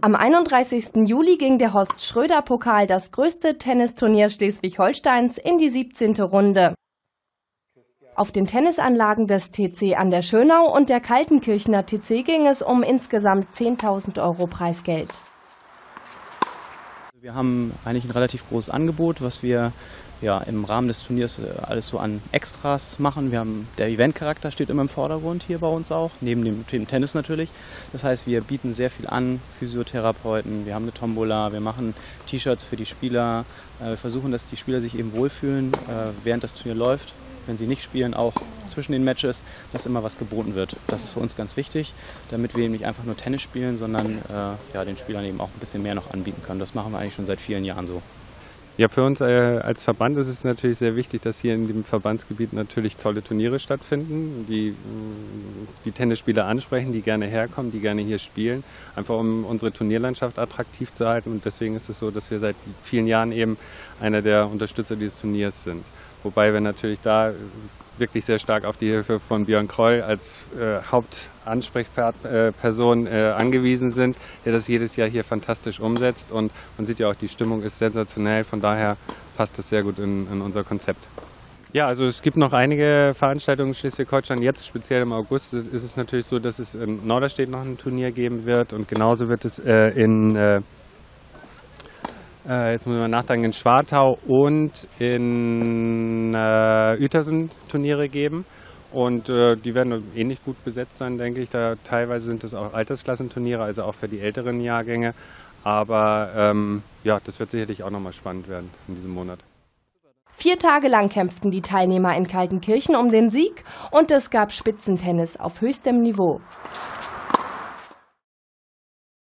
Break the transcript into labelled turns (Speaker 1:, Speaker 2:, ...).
Speaker 1: Am 31. Juli ging der Horst-Schröder-Pokal, das größte Tennisturnier Schleswig-Holsteins, in die 17. Runde. Auf den Tennisanlagen des TC an der Schönau und der Kaltenkirchener TC ging es um insgesamt 10.000 € Preisgeld.
Speaker 2: Wir haben eigentlich ein relativ großes Angebot, was wir im Rahmen des Turniers alles so an Extras machen. Der Eventcharakter steht immer im Vordergrund hier bei uns auch, neben dem Tennis natürlich. Das heißt, wir bieten sehr viel an, Physiotherapeuten, wir haben eine Tombola, wir machen T-Shirts für die Spieler. Wir versuchen, dass die Spieler sich eben wohlfühlen, während das Turnier läuft. Wenn sie nicht spielen, auch zwischen den Matches, dass immer was geboten wird. Das ist für uns ganz wichtig, damit wir eben nicht einfach nur Tennis spielen, sondern den Spielern eben auch ein bisschen mehr noch anbieten können. Das machen wir eigentlich schon seit vielen Jahren so.
Speaker 3: Ja, für uns als Verband ist es natürlich sehr wichtig, dass hier in dem Verbandsgebiet natürlich tolle Turniere stattfinden, die Tennisspieler ansprechen, die gerne herkommen, die gerne hier spielen, einfach um unsere Turnierlandschaft attraktiv zu halten. Und deswegen ist es so, dass wir seit vielen Jahren eben einer der Unterstützer dieses Turniers sind. Wobei wir natürlich da wirklich sehr stark auf die Hilfe von Björn Kroll als Hauptansprechperson angewiesen sind, der das jedes Jahr hier fantastisch umsetzt. Und man sieht ja auch, die Stimmung ist sensationell, von daher passt das sehr gut in unser Konzept. Ja, also es gibt noch einige Veranstaltungen in Schleswig-Holstein. Jetzt, speziell im August, ist es natürlich so, dass es in Norderstedt noch ein Turnier geben wird. Und genauso wird es jetzt müssen wir nachdenken, in Schwartau und in Uetersen Turniere geben. Und die werden ähnlich gut besetzt sein, denke ich. Da teilweise sind es auch Altersklassenturniere, also auch für die älteren Jahrgänge. Aber das wird sicherlich auch nochmal spannend werden in diesem Monat.
Speaker 1: 4 Tage lang kämpften die Teilnehmer in Kaltenkirchen um den Sieg und es gab Spitzentennis auf höchstem Niveau.